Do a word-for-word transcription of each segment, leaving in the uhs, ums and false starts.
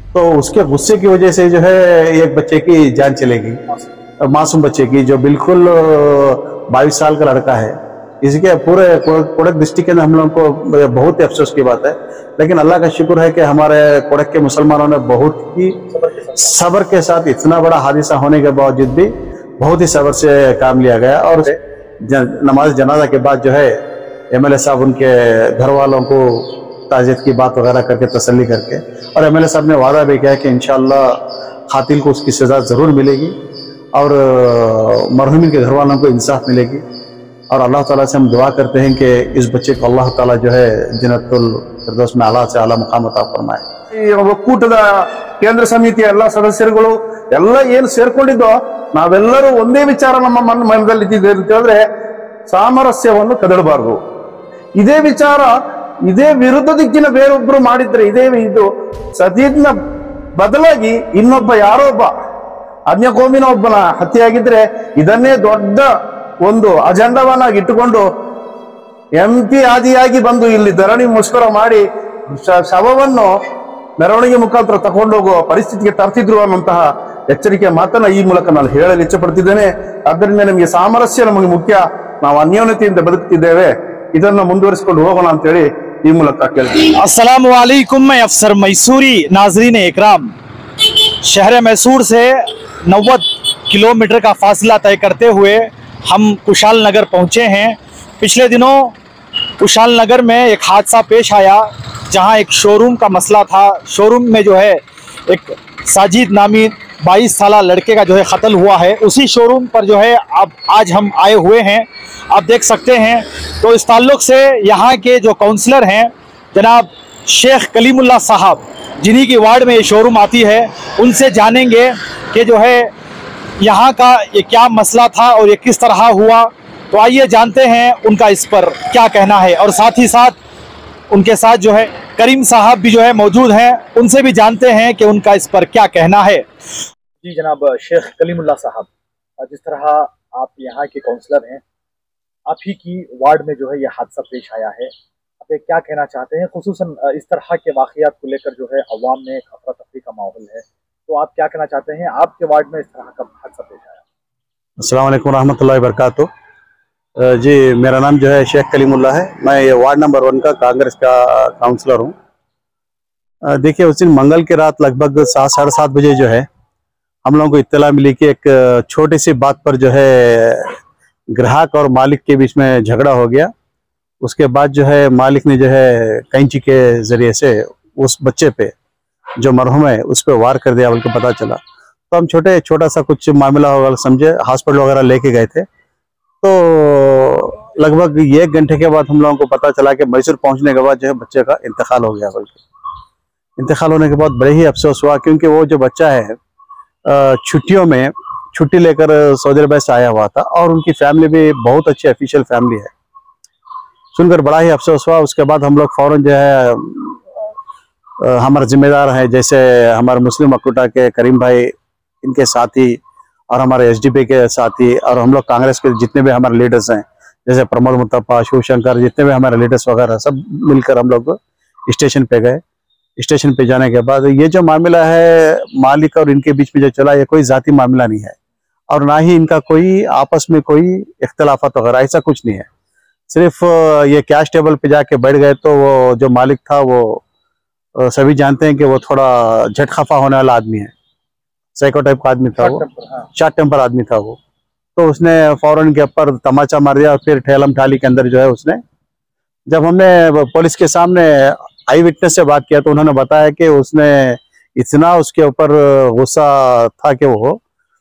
तो उसके गुस्से की वजह से जो है एक बच्चे की जान चलेगी, मासूम बच्चे की, जो बिल्कुल बाईस साल का लड़का है। इसके पूरे कोडक डिस्ट्रिक्ट के अंदर हम लोगों को बहुत ही अफसोस की बात है, लेकिन अल्लाह का शुक्र है कि हमारे कोडक के मुसलमानों ने बहुत ही सब्र के साथ, इतना बड़ा हादसा होने के बावजूद भी बहुत ही सब्र से काम लिया गया। और नमाज जनाजा के बाद जो है एमएलए साहब उनके घर वालों को ताजियत की बात वगैरह करके तसल्ली करके, और एमएलए साहब ने वादा भी किया कि इंशाअल्लाह कातिल को उसकी सजा जरूर मिलेगी और मरहूमिन के घर वालों को इंसाफ मिलेगी। और अल्लाह ताला से हम दुआ करते हैं कि इस बच्चे को अल्लाह ताला जो है जन्नतुल फिरदौस में आला से आला मुकाम अता फरमाए। ಒಕ್ಕೂಟದ ಕೇಂದ್ರ ಸಮಿತಿಯ ಎಲ್ಲ ಸದಸ್ಯರುಗಳು ಎಲ್ಲ ಏನು ಸೇರ್ಕೊಂಡಿದ್ದೋ ನಾವೆಲ್ಲರೂ ಒಂದೇ ವಿಚಾರ ನಮ್ಮ ಮನ ಮನದಲ್ಲಿ ಇದ್ದಿದೆ ಅಂತ ಹೇಳಿದ್ರೆ ಸಾಮರಸ್ಯವನ್ನು ಕದಡಬಾರದು. ಇದೇ ವಿಚಾರ ಇದೇ ವಿರುದ್ಧ ದಿಕ್ಕಿನ ಬೇರೊಬ್ರು ಮಾಡಿದ್ರೆ, ಇದೇ ಇದು ಸದೀದ್ನ ಬದಲಾಗಿ ಇನ್ನೊಬ್ಬ ಯಾರೋ ಒಬ್ಬ ಅನ್ಯ ಕೋಮಿನ ಒಬ್ಬನ ಹತ್ಯೆಯಾಗಿದ್ರೆ ಇದನ್ನೇ ದೊಡ್ಡ ಒಂದು ಅಜೆಂಡವನ್ನಾಗಿ ಇಟ್ಟುಕೊಂಡು ಎಂ ಪಿ ಆದಿಯಾಗಿ ಬಂದು ಇಲ್ಲಿ ಧರಣಿ ಮುಷ್ಕರ ಮಾಡಿ ಶವವನ್ನು ಮೆರವಣಿಗೆ ಮುಖಾಂತರ ತಗೊಂಡೋಗುವ ಪರಿಸ್ಥಿತಿಗೆ ತರ್ತಿದ್ರು ಅನ್ನುವಂತಹ ಎಚ್ಚರಿಕೆಯ ಮಾತನ್ನ ಈ ಮೂಲಕ ನಾನು ಹೇಳಲು ಇಚ್ಛಪಡ್ತಿದ್ದೇನೆ. ಆದ್ದರಿಂದ ನಮಗೆ ಸಾಮರಸ್ಯ ನಮಗೆ ಮುಖ್ಯ, ನಾವು ಅನ್ಯೋನ್ಯತೆಯಿಂದ ಬದುಕುತ್ತಿದ್ದೇವೆ, ಇದನ್ನು ಮುಂದುವರಿಸಿಕೊಂಡು ಹೋಗೋಣ ಅಂತ ಹೇಳಿ ಈ ಮೂಲಕ ಕೇಳ್ತೀನಿ. अस्सलाम वालेकुम, मैं अफसर मैसूरी। नाजरीन इकराम, शहर मैसूर से नब्बे किलोमीटर का फासला तय करते हुए हम कुशाल नगर पहुंचे हैं। पिछले दिनों कुशाल नगर में एक हादसा पेश आया जहां एक शोरूम का मसला था। शोरूम में जो है एक साजिद नामी बाईस साल लड़के का जो है कत्ल हुआ है। उसी शोरूम पर जो है अब आज हम आए हुए हैं, आप देख सकते हैं। तो इस ताल्लुक़ से यहाँ के जो काउंसलर हैं जनाब शेख कलीमुल्लाह साहब, जिन्हीं की वार्ड में ये शोरूम आती है, उनसे जानेंगे कि जो है यहाँ का ये क्या मसला था और ये किस तरह हुआ। तो आइए जानते हैं उनका इस पर क्या कहना है। और साथ ही साथ उनके साथ जो है करीम साहब भी जो है मौजूद हैं, उनसे भी जानते हैं कि उनका इस पर क्या कहना है। जी जनाब शेख कलीमुल्लाह साहब, जिस तरह आप यहाँ के काउंसलर हैं, आप ही की वार्ड में जो है ये हादसा पेश आया है, आप क्या कहना चाहते हैं? खुसूसन इस तरह के वाक़ियात को लेकर जो है अवाम में एक अफरा तफरी का माहौल है, तो आप क्या कहना चाहते हैं? आपके वार्ड में इस तरह का हादसा पेश आया। अस्सलाम वालेकुम रहमतुल्लाहि व बरकातुहू। जी, मेरा नाम जो है शेख कलीमुल्लाह है। मैं ये वार्ड नंबर वन का कांग्रेस का काउंसलर हूँ। देखिए, उस दिन मंगल की रात लगभग सात साढ़े सात बजे जो है हम लोगों को इत्तला मिली कि एक छोटी सी बात पर जो है ग्राहक और मालिक के बीच में झगड़ा हो गया। उसके बाद जो है मालिक ने जो है कैंची के जरिए से उस बच्चे पे जो मरहूम है उस पर वार कर दिया, बल्कि पता चला। तो हम छोटे छोटा सा कुछ मामला होगा समझे, हॉस्पिटल वगैरह लेके गए थे। तो लगभग एक घंटे के बाद हम लोगों को पता चला कि मैसूर पहुंचने के बाद जो है बच्चे का इंतकाल हो गया। बल्कि इंतकाल होने के बाद बड़े ही अफसोस हुआ, क्योंकि वो जो बच्चा है छुट्टियों में छुट्टी लेकर सऊदी अरब से आया हुआ था और उनकी फैमिली भी बहुत अच्छी ऑफिशियल फैमिली है। सुनकर बड़ा ही अफसोस हुआ। उसके बाद हम लोग फौरन जो है हमारे जिम्मेदार हैं, जैसे हमारे मुस्लिम अकुटा के करीम भाई, इनके साथी और हमारे एसडीपी के साथी और हम लोग कांग्रेस के जितने भी हमारे लीडर्स हैं, जैसे प्रमोद मुत्तफा, शिवशंकर, जितने भी हमारे लीडर्स वगैरह सब मिलकर हम लोग स्टेशन पे गए। स्टेशन पे जाने के बाद ये जो मामला है मालिक और इनके बीच में जो चला, ये कोई जाती मामला नहीं है और ना ही इनका कोई आपस में कोई इख्तलाफात वगैरह ऐसा कुछ नहीं है। सिर्फ ये कैश टेबल पे जाके बैठ गए। तो वो जो मालिक था वो सभी जानते हैं कि वो थोड़ा झट खफा होने वाला आदमी है, साइको टाइप का आदमी था, वो शॉर्ट टेम्पर आदमी था वो। तो उसने फौरन के ऊपर तमाचा मार दिया और फिर ठेलम ठाली के अंदर जो है उसने, जब हमने पुलिस के सामने आई विटनेस से बात किया तो उन्होंने बताया कि उसने इतना उसके ऊपर गुस्सा था कि वो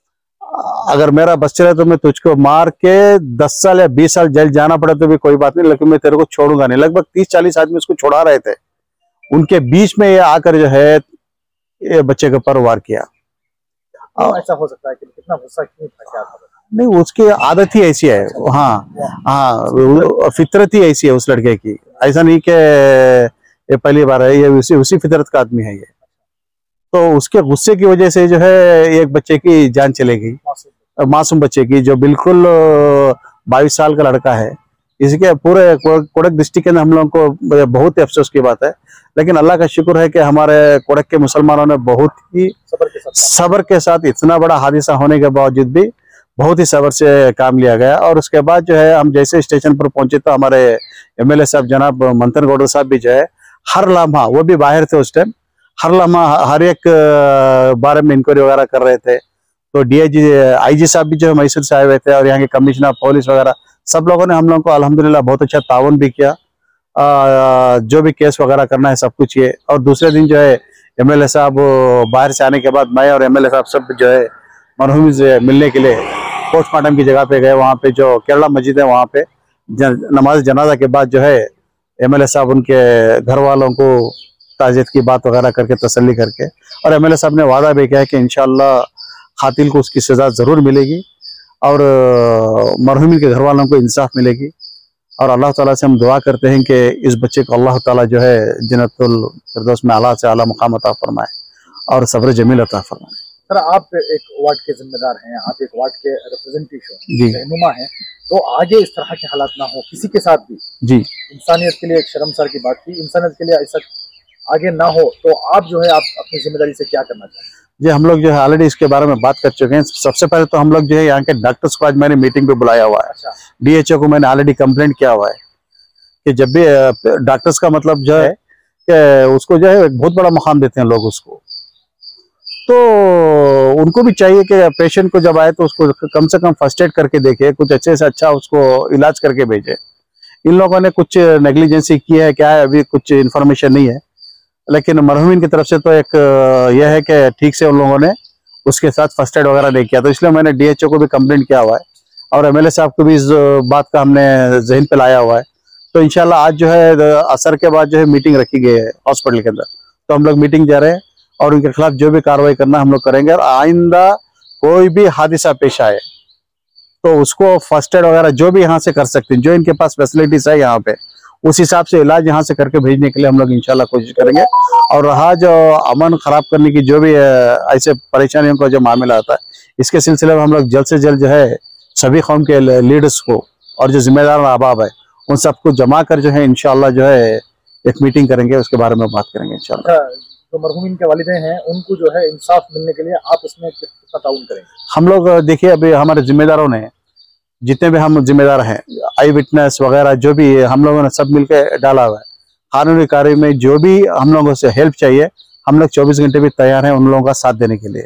अगर मेरा बस चले तो मैं तुझको मार के दस साल या बीस साल जेल जाना पड़े तो भी कोई बात नहीं, लेकिन मैं तेरे को छोड़ूंगा नहीं। लगभग तीस चालीस आदमी उसको छोड़ा रहे थे, उनके बीच में ये आकर जो है ये बच्चे के ऊपर वार किया। ऐसा हो सकता है कि कितना गुस्सा क्यों था, क्या था? नहीं, उसकी आदत ही ऐसी है। हाँ हाँ, फितरत ही ऐसी है उस लड़के की। ऐसा नहीं कि ये पहली बार है, ये उसी उसी फितरत का आदमी है ये। तो उसके गुस्से की वजह से जो है एक बच्चे की जान चली गई, मासूम बच्चे की, जो बिल्कुल बाईस साल का लड़का है। इसके पूरे कोडक डिस्ट्रिक्ट के अंदर हम लोगों को बहुत ही अफसोस की बात है, लेकिन अल्लाह का शुक्र है कि हमारे कोडक के मुसलमानों ने बहुत ही सबर के साथ सब्र के साथ, इतना बड़ा हादसा होने के बावजूद भी बहुत ही सब्र से काम लिया गया। और उसके बाद जो है हम जैसे स्टेशन पर पहुंचे तो हमारे एमएलए साहब जनाब मंथन गौड़ साहब भी जो है हर लम्हा, वो भी बाहर थे उस टाइम, हर लम्हा हर एक बारे में इंक्वायरी वगैरह कर रहे थे। तो डीआईजी आईजी साहब भी जो है मैसूर से आए हुए थे और यहाँ के कमिश्नर पुलिस वगैरह सब लोगों ने हम लोगों को अल्हम्दुलिल्लाह बहुत अच्छा ताउन भी किया। आ, जो भी केस वगैरह करना है सब कुछ ये। और दूसरे दिन जो है एमएलए साहब बाहर से आने के बाद मैं और एमएलए साहब सब जो है मरहूम से मिलने के लिए पोस्टमार्टम की जगह पे गए। वहाँ पे जो केरला मस्जिद है वहाँ पे नमाज जनाजा के बाद जो है एमएलए साहब उनके घर वालों को ताजियत की बात वगैरह करके तसल्ली करके, और एमएलए साहब ने वादा भी किया कि इंशाअल्लाह कातिल को उसकी सजा जरूर मिलेगी और मरहूमिन के घर वालों को इंसाफ मिलेगी। और अल्लाह ताला से हम दुआ करते हैं कि इस बच्चे को अल्लाह ताला जो है जन्नतुल फिरदौस में आला से आला मुकाम अता फरमाए और सब्र जमील अता फरमाए। सर, आप एक वार्ड के जिम्मेदार हैं, आप एक वार्ड के रिप्रेजेंटेटिव जी। रहनुमा हैं, तो आगे इस तरह के हालात ना हो किसी के साथ भी। जी, इंसानियत के लिए एक शर्मसार की बात थी, इंसानियत के लिए ऐसा आगे ना हो, तो आप जो है आप अपनी जिम्मेदारी से क्या करना चाहते हैं? जी हम लोग जो है ऑलरेडी इसके बारे में बात कर चुके हैं। सबसे पहले तो हम लोग जो है यहाँ के डॉक्टर्स को आज मैंने मीटिंग पे बुलाया हुआ है। अच्छा। डीएचओ को मैंने ऑलरेडी कंप्लेंट किया हुआ है कि जब भी डॉक्टर्स का मतलब जो है कि उसको जो है एक बहुत बड़ा मुकाम देते हैं लोग उसको, तो उनको भी चाहिए कि पेशेंट को जब आए तो उसको कम से कम फर्स्ट एड करके देखे, कुछ अच्छे से अच्छा उसको इलाज करके भेजे। इन लोगों ने कुछ नेग्लिजेंसी की है क्या है अभी कुछ इन्फॉर्मेशन नहीं है, लेकिन मरहूमिन की तरफ से तो एक यह है कि ठीक से उन लोगों ने उसके साथ फर्स्ट एड वगैरह नहीं किया, तो इसलिए मैंने डीएचओ को भी कंप्लेंट किया हुआ है और एमएलए साहब को भी इस बात का हमने जहन पे लाया हुआ है। तो इंशाल्लाह आज जो है असर के बाद जो है मीटिंग रखी गई है हॉस्पिटल के अंदर, तो हम लोग मीटिंग जा रहे हैं और उनके खिलाफ जो भी कार्रवाई करना हम लोग करेंगे। और आइंदा कोई भी हादसा पेश आए तो उसको फर्स्ट एड वगैरह जो भी यहाँ से कर सकते हैं, जो इनके पास फैसिलिटीज है यहाँ पे, उस हिसाब से इलाज यहाँ से करके भेजने के लिए हम लोग इंशाल्लाह कोशिश करेंगे। और रहा जो अमन खराब करने की जो भी ऐसे परेशानियों का जो मामला आता है, इसके सिलसिले में हम लोग जल्द से जल्द जो है सभी कौम के लीडर्स को और जो जिम्मेदार अहबाब है उन सबको जमा कर जो है इंशाल्लाह जो है एक मीटिंग करेंगे, उसके बारे में बात करेंगे इंशाल्लाह। जो मरहूमिन के वालिदैन हैं उनको जो है इंसाफ मिलने के लिए आप उसमें कितना ताउन करेंगे? हम लोग देखिए अभी हमारे जिम्मेदारों ने जितने भी हम जिम्मेदार हैं, आई विटनेस वगैरह जो भी हम लोगों ने सब मिलकर डाला हुआ है। कानूनी कार्य में जो भी हम लोगों से हेल्प चाहिए हम लोग चौबीस घंटे भी तैयार हैं उन लोगों का साथ देने के लिए।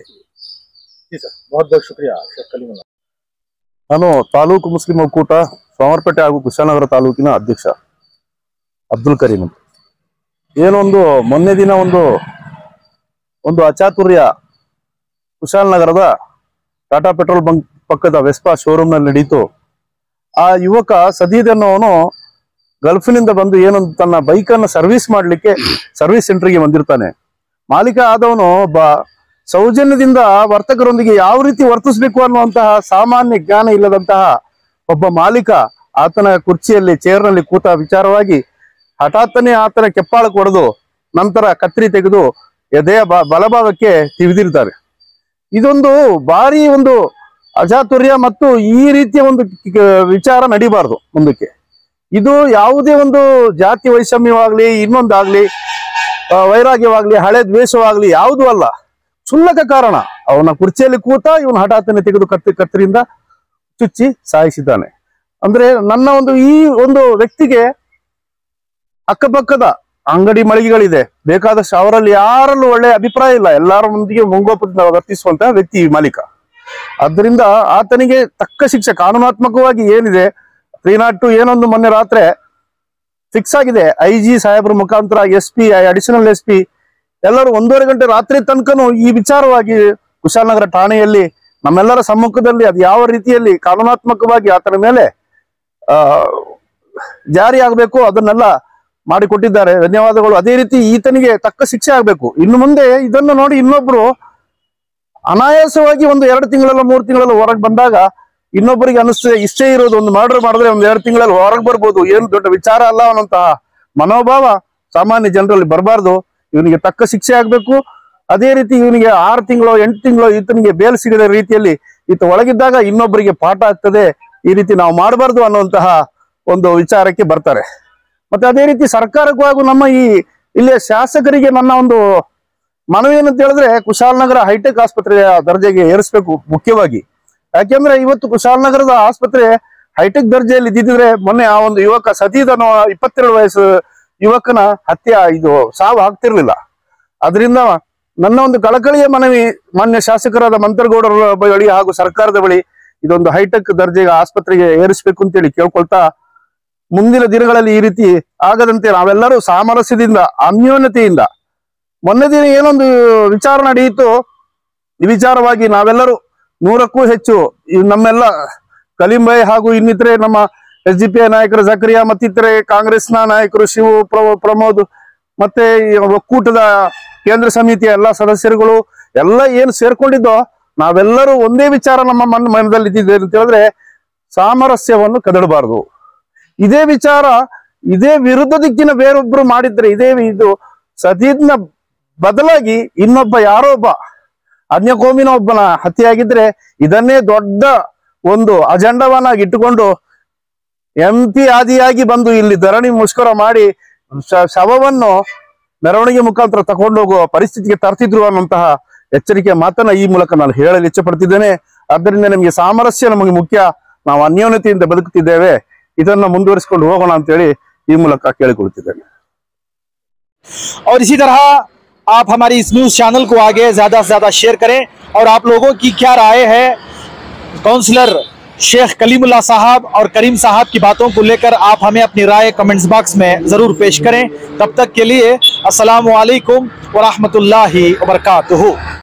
जी सर, बहुत बहुत शुक्रिया शेख कलीमुल्लाह। ನಾನು ತಾಲೂಕು ಮುಸ್ಲಿಂ ಒಕ್ಕೂಟ ಸೋಮವಾರಪೇಟೆ ಹಾಗೂ ಕುಶಾಲನಗರ ತಾಲೂಕಿನ ಅಧ್ಯಕ್ಷ ಅಬ್ದುಲ್ ಕರೀಂ ಅಂತ. ಏನೊಂದು ಮೊನ್ನೆ ದಿನ ಒಂದು ಒಂದು ಅಚಾತುರ್ಯ ಕುಶಾಲನಗರದ ಟಾಟಾ ಪೆಟ್ರೋಲ್ ಬಂಕ್ ಪಕ್ಕದ ವೆಸ್ಪಾ ಶೋರೂಮ್ ನಲ್ಲಿ ನಡೀತು. ಆ ಯುವಕ ಸದೀದ್ ಅನ್ನೋನು ಗಲ್ಫ್ನಿಂದ ಬಂದು ಏನೊಂದು ತನ್ನ ಬೈಕ್ ಅನ್ನ ಸರ್ವಿಸ್ ಮಾಡ್ಲಿಕ್ಕೆ ಸರ್ವಿಸ್ ಸೆಂಟರ್ಗೆ ಬಂದಿರ್ತಾನೆ. ಮಾಲೀಕ ಆದವನು ಒಬ್ಬ ಸೌಜನ್ಯದಿಂದ ವರ್ತಕರೊಂದಿಗೆ ಯಾವ ರೀತಿ ವರ್ತಿಸಬೇಕು ಅನ್ನುವಂತಹ ಸಾಮಾನ್ಯ ಜ್ಞಾನ ಇಲ್ಲದಂತಹ ಒಬ್ಬ ಮಾಲೀಕ ಆತನ ಕುರ್ಚಿಯಲ್ಲಿ ಚೇರ್ನಲ್ಲಿ ಕೂತ ವಿಚಾರವಾಗಿ ಹಠಾತ್ತನೆ ಆತನ ಕೆಪ್ಪಾಳಕ್ಕೆ ಹೊಡೆದು ನಂತರ ಕತ್ರಿ ತೆಗೆದು ಎದೆಯ ಬಲಭಾಗಕ್ಕೆ ತಿವಿದಿರ್ತಾರೆ. ಇದೊಂದು ಭಾರಿ ಒಂದು ಅಚಾತುರ್ಯ ಮತ್ತು ಈ ರೀತಿಯ ಒಂದು ವಿಚಾರ ನಡಿಬಾರ್ದು ಮುಂದಕ್ಕೆ. ಇದು ಯಾವುದೇ ಒಂದು ಜಾತಿ ವೈಷಮ್ಯವಾಗ್ಲಿ ಇನ್ನೊಂದಾಗ್ಲಿ ವೈರಾಗ್ಯವಾಗ್ಲಿ ಹಳೆ ದ್ವೇಷವಾಗ್ಲಿ ಯಾವುದೂ ಅಲ್ಲ, ಕ್ಷುಲ್ಲಕ ಕಾರಣ ಅವನ ಕುರ್ಚಿಯಲ್ಲಿ ಕೂತ ಇವನು ಹಠಾತ್ತನೆ ತೆಗೆದು ಕತ್ತಿ ಕತ್ತರಿಯಿಂದ ಚುಚ್ಚಿ ಸಾಯಿಸಿದ್ದಾನೆ. ಅಂದ್ರೆ ನನ್ನ ಒಂದು ಈ ಒಂದು ವ್ಯಕ್ತಿಗೆ ಅಕ್ಕಪಕ್ಕದ ಅಂಗಡಿ ಮಳಿಗೆಗಳಿದೆ, ಬೇಕಾದಷ್ಟು ಅವರಲ್ಲಿ ಯಾರಲ್ಲೂ ಒಳ್ಳೆ ಅಭಿಪ್ರಾಯ ಇಲ್ಲ, ಎಲ್ಲರ ಮುಂದಿಗೆ ಮುಂಗೋಪದಿಂದ ವರ್ತಿಸುವಂತಹ ವ್ಯಕ್ತಿ ಈ ಮಾಲೀಕ. ಆದ್ದರಿಂದ ಆತನಿಗೆ ತಕ್ಕ ಶಿಕ್ಷೆ ಕಾನೂನಾತ್ಮಕವಾಗಿ ಏನಿದೆ ತ್ರೀ ನಾಟ್ ಟು ಏನೊಂದು ಮೊನ್ನೆ ರಾತ್ರಿ ಫಿಕ್ಸ್ ಆಗಿದೆ. ಐ ಜಿ ಸಾಹೇಬ್ರ ಮುಖಾಂತರ S P additional S P ಎಲ್ಲರೂ ಒಂದೂವರೆ ಗಂಟೆ ರಾತ್ರಿ ತನಕನೂ ಈ ವಿಚಾರವಾಗಿ ಕುಶಾಲನಗರ ಠಾಣೆಯಲ್ಲಿ ನಮ್ಮೆಲ್ಲರ ಸಮ್ಮುಖದಲ್ಲಿ ಅದು ಯಾವ ರೀತಿಯಲ್ಲಿ ಕಾನೂನಾತ್ಮಕವಾಗಿ ಆತನ ಮೇಲೆ ಆ ಜಾರಿ ಆಗ್ಬೇಕು ಅದನ್ನೆಲ್ಲ ಮಾಡಿಕೊಟ್ಟಿದ್ದಾರೆ. ಧನ್ಯವಾದಗಳು. ಅದೇ ರೀತಿ ಈತನಿಗೆ ತಕ್ಕ ಶಿಕ್ಷೆ ಆಗ್ಬೇಕು. ಇನ್ನು ಮುಂದೆ ಇದನ್ನು ನೋಡಿ ಇನ್ನೊಬ್ರು ಅನಾಯಾಸವಾಗಿ ಒಂದು ಎರಡು ತಿಂಗಳಲ್ಲ ಮೂರು ತಿಂಗಳಲ್ಲ ಹೊರಗೆ ಬಂದಾಗ ಇನ್ನೊಬ್ಬರಿಗೆ ಅನಿಸ್ತದೆ ಇಷ್ಟೇ ಇರೋದು, ಒಂದು ಮರ್ಡರ್ ಮಾಡಿದ್ರೆ ಒಂದ್ ಎರಡು ತಿಂಗಳಲ್ಲಿ ಹೊರಗೆ ಬರ್ಬೋದು, ಏನು ದೊಡ್ಡ ವಿಚಾರ ಅಲ್ಲ ಅನ್ನೋಂತಹ ಮನೋಭಾವ ಸಾಮಾನ್ಯ ಜನರಲ್ಲಿ ಬರಬಾರ್ದು. ಇವನಿಗೆ ತಕ್ಕ ಶಿಕ್ಷೆ ಆಗ್ಬೇಕು. ಅದೇ ರೀತಿ ಇವನಿಗೆ ಆರು ತಿಂಗಳು ಎಂಟು ತಿಂಗಳು ಈತನಿಗೆ ಬೇಲ್ ಸಿಗದ ರೀತಿಯಲ್ಲಿ ಈತ ಒಳಗಿದ್ದಾಗ ಇನ್ನೊಬ್ಬರಿಗೆ ಪಾಠ ಆಗ್ತದೆ. ಈ ರೀತಿ ನಾವು ಮಾಡಬಾರ್ದು ಅನ್ನುವಂತಹ ಒಂದು ವಿಚಾರಕ್ಕೆ ಬರ್ತಾರೆ. ಮತ್ತೆ ಅದೇ ರೀತಿ ಸರ್ಕಾರಕ್ಕೂ ಹಾಗೂ ನಮ್ಮ ಈ ಇಲ್ಲಿಯ ಶಾಸಕರಿಗೆ ನನ್ನ ಒಂದು ಮನವಿ ಏನಂತ ಹೇಳಿದ್ರೆ, ಕುಶಾಲನಗರ ಹೈಟೆಕ್ ಆಸ್ಪತ್ರೆಯ ದರ್ಜೆಗೆ ಏರಿಸಬೇಕು ಮುಖ್ಯವಾಗಿ. ಯಾಕೆಂದ್ರೆ ಇವತ್ತು ಕುಶಾಲನಗರದ ಆಸ್ಪತ್ರೆ ಹೈಟೆಕ್ ದರ್ಜೆಯಲ್ಲಿ ಇದ್ದಿದ್ರೆ ಮೊನ್ನೆ ಆ ಒಂದು ಯುವಕ ಸತೀದ್ ಅನ್ನೋ ಇಪ್ಪತ್ತೆರಡು ವಯಸ್ಸು ಯುವಕನ ಹತ್ಯೆ ಇದು ಸಾವು ಆಗ್ತಿರ್ಲಿಲ್ಲ. ಅದರಿಂದ ನನ್ನ ಒಂದು ಕಳಕಳಿಯ ಮನವಿ ಮಾನ್ಯ ಶಾಸಕರಾದ ಮಂತ್ರಗೌಡರ ಬಳಿ ಹಾಗೂ ಸರ್ಕಾರದ ಬಳಿ ಇದೊಂದು ಹೈಟೆಕ್ ದರ್ಜೆಗೆ ಆಸ್ಪತ್ರೆಗೆ ಏರಿಸಬೇಕು ಅಂತೇಳಿ ಕೇಳ್ಕೊಳ್ತಾ, ಮುಂದಿನ ದಿನಗಳಲ್ಲಿ ಈ ರೀತಿ ಆಗದಂತೆ ನಾವೆಲ್ಲರೂ ಸಾಮರಸ್ಯದಿಂದ ಅನ್ಯೋನ್ಯತೆಯಿಂದ, ಮೊನ್ನೆ ದಿನ ಏನೊಂದು ವಿಚಾರ ನಡೆಯಿತು, ಈ ವಿಚಾರವಾಗಿ ನಾವೆಲ್ಲರೂ ನೂರಕ್ಕೂ ಹೆಚ್ಚು ನಮ್ಮೆಲ್ಲ ಕಲಿಂಬೈ ಹಾಗೂ ಇನ್ನಿತರೆ ನಮ್ಮ ಎಸ್ ಡಿ ಪಿ ಐ ನಾಯಕರು ಜಕರಿಯಾ ಮತ್ತಿತರೆ ಕಾಂಗ್ರೆಸ್ನ ನಾಯಕರು ಶಿವು ಪ್ರಮೋದ್ ಮತ್ತೆ ಒಕ್ಕೂಟದ ಕೇಂದ್ರ ಸಮಿತಿಯ ಎಲ್ಲ ಸದಸ್ಯರುಗಳು ಎಲ್ಲ ಏನು ಸೇರ್ಕೊಂಡಿದ್ದೋ ನಾವೆಲ್ಲರೂ ಒಂದೇ ವಿಚಾರ ನಮ್ಮ ಮನ್ ಮನದಲ್ಲಿ ಇದ್ದಿದೆ ಅಂತ ಹೇಳಿದ್ರೆ, ಸಾಮರಸ್ಯವನ್ನು ಕದಡಬಾರದು. ಇದೇ ವಿಚಾರ ಇದೇ ವಿರುದ್ಧ ದಿಕ್ಕಿನ ಬೇರೊಬ್ರು ಮಾಡಿದ್ರೆ, ಇದೇ ಇದು ಸತೀದ್ನ ಬದಲಾಗಿ ಇನ್ನೊಬ್ಬ ಯಾರೋ ಒಬ್ಬ ಅನ್ಯಕೋಮಿನ ಒಬ್ಬನ ಹತ್ಯೆಯಾಗಿದ್ರೆ ಇದನ್ನೇ ದೊಡ್ಡ ಒಂದು ಅಜೆಂಡವನ್ನಾಗಿ ಇಟ್ಟುಕೊಂಡು ಎಂ ಪಿ ಆದಿಯಾಗಿ ಬಂದು ಇಲ್ಲಿ ಧರಣಿ ಮುಷ್ಕರ ಮಾಡಿ ಶವವನ್ನು ಮೆರವಣಿಗೆ ಮುಖಾಂತರ ತಗೊಂಡೋಗುವ ಪರಿಸ್ಥಿತಿಗೆ ತರ್ತಿದ್ರು ಅನ್ನುವಂತಹ ಎಚ್ಚರಿಕೆ ಮಾತನ್ನ ಈ ಮೂಲಕ ನಾನು ಹೇಳಲು ಇಚ್ಛೆ ಪಡ್ತಿದ್ದೇನೆ. ಆದ್ದರಿಂದ ನಿಮಗೆ ಸಾಮರಸ್ಯ ನಮಗೆ ಮುಖ್ಯ, ನಾವು ಅನ್ಯೋನ್ಯತೆಯಿಂದ ಬದುಕುತ್ತಿದ್ದೇವೆ, ಇದನ್ನ ಮುಂದುವರಿಸಿಕೊಂಡು ಹೋಗೋಣ ಅಂತೇಳಿ ಈ ಮೂಲಕ ಕೇಳಿಕೊಳ್ತಿದ್ದೇನೆ. और इसी तरह आप हमारी इस न्यूज चैनल को आगे ज्यादा से ज्यादा शेयर करें और आप लोगों की क्या राय है काउंसलर शेख कलीमुल्लाह साहब और करीम साहब की बातों को लेकर आप हमें अपनी राय कमेंट्स बॉक्स में जरूर पेश करें. तब तक के लिए अस्सलामु अलैकुम व रहमतुल्लाहि व बरकातुहू.